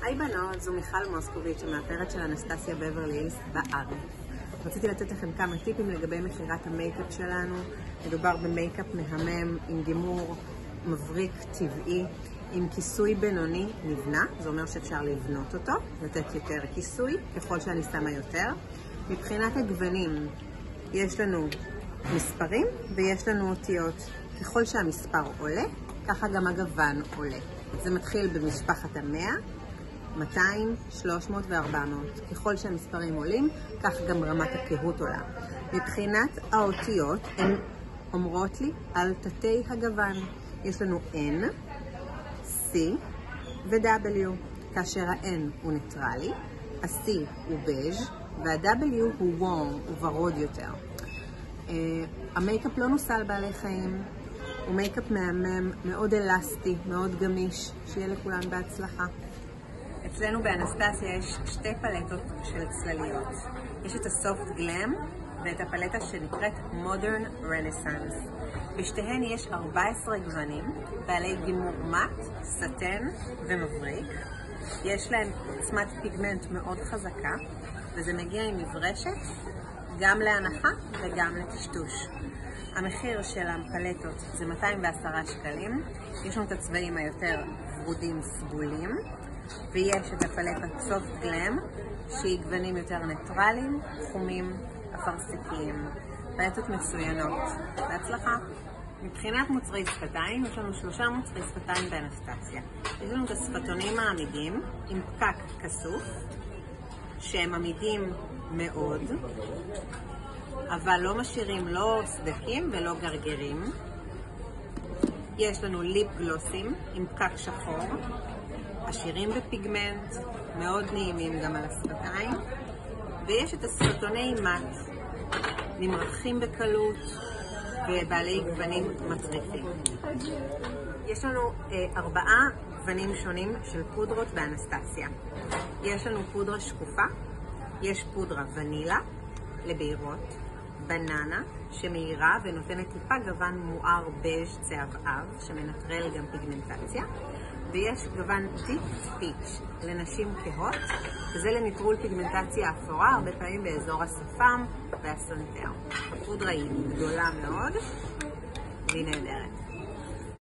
היי בנות, זו מיכל מוסקוביץ', המאפרת של אנסטסיה בברלי הילס בארץ. רציתי לתת לכם כמה טיפים לגבי מחירת המייקאפ שלנו. מדובר במייקאפ מהמם עם גימור מבריק טבעי, עם כיסוי בינוני נבנה, זה אומר שאפשר לבנות אותו, לתת יותר כיסוי ככל שאני שמה יותר. מבחינת הגוונים יש לנו מספרים ויש לנו אותיות. ככל שהמספר עולה, ככה גם הגוון עולה. זה מתחיל במשפחת 100, 200, 300 ו-400. ככל שהמספרים עולים, כך גם רמת הכהות עולה. מבחינת האותיות, הן אומרות לי על תתי הגוון. יש לנו N, C ו-W. כאשר ה-N הוא ניטרלי, ה-C הוא בז' וה-W הוא וורם, הוא ורוד יותר. המייקאפ לא נוסע על בעלי חיים. הוא מייקאפ מהמם, מאוד אלסטי, מאוד גמיש, שיהיה לכולן בהצלחה. אצלנו באנסטסיה יש שתי פלטות של צלליות. יש את הסופט גלם ואת הפלטה שנקראת Modern Renaissance. בשתיהן יש 14 גוונים, בעלי גימור מט, סטן ומבריק. יש להם עוצמת פיגמנט מאוד חזקה, וזה מגיע עם מברשת גם להנחה וגם לטשטוש. המחיר של הפלטות זה 210 שקלים. יש לנו את הצבעים היותר ורודים סגולים, ויש את הפלטת סופט גלם שהיא גוונים יותר ניטרליים, חומים, אפרסקיים. פלטות מצוינות. בהצלחה. מבחינת מוצרי שפתיים, יש לנו 3 מוצרי שפתיים באנסטסיה. יש לנו את השפתונים העמידים עם פקק כסוף, שהם עמידים מאוד, אבל לא משאירים לא סדקים ולא גרגרים. יש לנו ליפ גלוסים עם פקק שחור, עשירים בפיגמנט, מאוד נעימים גם על השפתיים. ויש את השפתוני מט, נמרחים בקלות ובעלי גוונים מטריפים. יש לנו 4 גוונים שונים של פודרות באנסטסיה. יש לנו פודרה שקופה, יש פודרה ונילה לבהירות, בננה שמאירה ונותנת טיפה גוון מואר בז' צהבהב שמנטרל גם פיגמנטציה, ויש גוון דיפ פיץ' לנשים כהות, וזה לנטרול פיגמנטציה אפורה, הרבה פעמים באזור השפם והסנטר. הפודרה היא גדולה מאוד והיא נהדרת.